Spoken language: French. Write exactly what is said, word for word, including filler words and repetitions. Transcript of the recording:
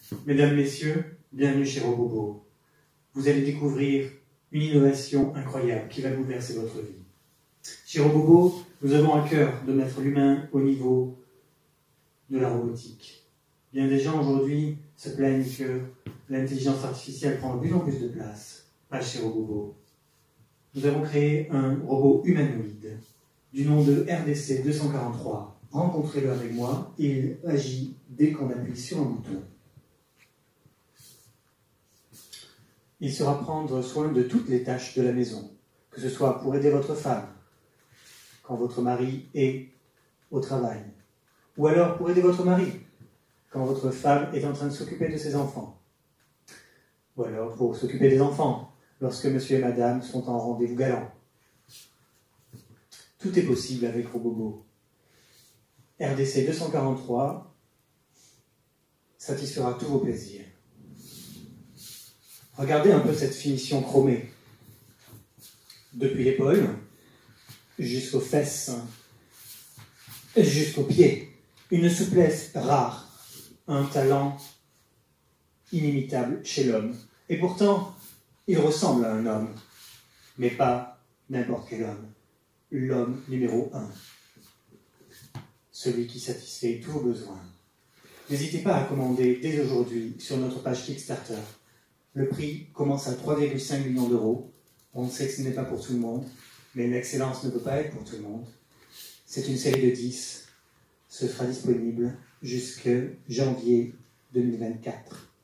Mesdames, Messieurs, bienvenue chez Robobo. Vous allez découvrir une innovation incroyable qui va bouleverser votre vie. Chez Robobo, nous avons à cœur de mettre l'humain au niveau de la robotique. Bien des gens aujourd'hui se plaignent que l'intelligence artificielle prend de plus en plus de place. Pas chez Robobo. Nous avons créé un robot humanoïde du nom de R D C deux cent quarante-trois. Rencontrez-le avec moi, il agit dès qu'on appuie sur un bouton. Il saura prendre soin de toutes les tâches de la maison, que ce soit pour aider votre femme, quand votre mari est au travail, ou alors pour aider votre mari, quand votre femme est en train de s'occuper de ses enfants, ou alors pour s'occuper des enfants, lorsque monsieur et madame sont en rendez-vous galant. Tout est possible avec Robobo. R D C deux cent quarante-trois satisfera tous vos plaisirs. Regardez un peu cette finition chromée. Depuis l'épaule, jusqu'aux fesses, jusqu'aux pieds. Une souplesse rare, un talent inimitable chez l'homme. Et pourtant, il ressemble à un homme, mais pas n'importe quel homme. L'homme numéro un. Celui qui satisfait tous vos besoins. N'hésitez pas à commander dès aujourd'hui sur notre page Kickstarter. Le prix commence à trois virgule cinq millions d'euros. On sait que ce n'est pas pour tout le monde, mais l'excellence ne peut pas être pour tout le monde. C'est une série de dix. Ce sera disponible jusqu'en janvier deux mille vingt-quatre.